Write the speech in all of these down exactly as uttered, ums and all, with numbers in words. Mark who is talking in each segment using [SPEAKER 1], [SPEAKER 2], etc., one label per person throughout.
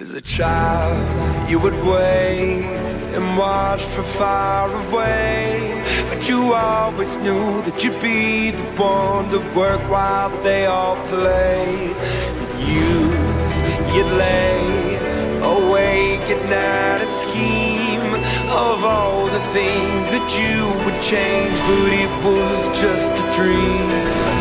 [SPEAKER 1] As a child, you would wait and watch from far away, but you always knew that you'd be the one to work while they all play. In youth, you'd lay awake at night and scheme of all the things that you would change, but it was just a dream.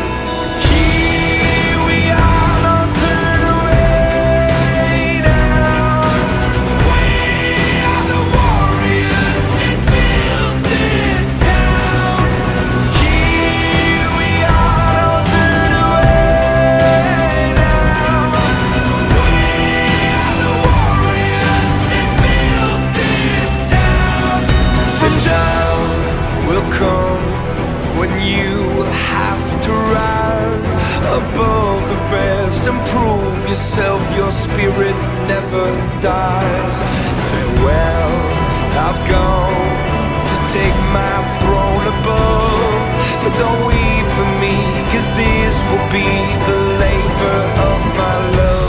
[SPEAKER 1] When you have to rise above the rest and prove yourself, your spirit never dies. Farewell, I've gone to take my throne above, but don't weep for me, 'cause this will be the labor of my love.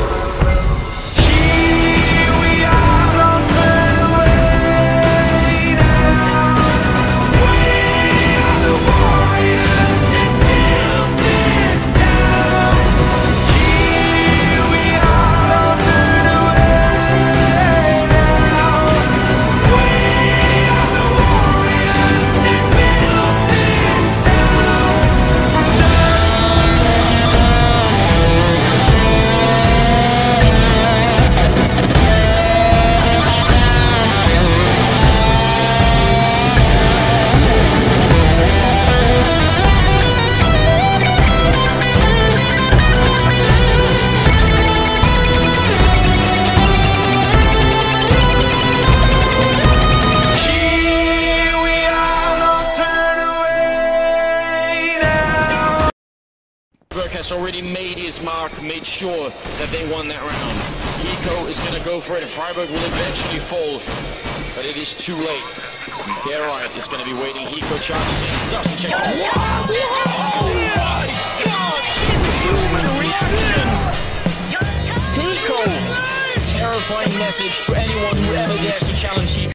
[SPEAKER 2] Burke has already made his mark, made sure that they won that round. Hiko is going to go for it. Freiburg will eventually fall, but it is too late. Gerard is going to be waiting. Hiko charges in, doesn't check. Wow! Oh my God! Human reactions! Hiko! Terrifying message to anyone who ever dares to challenge Hiko.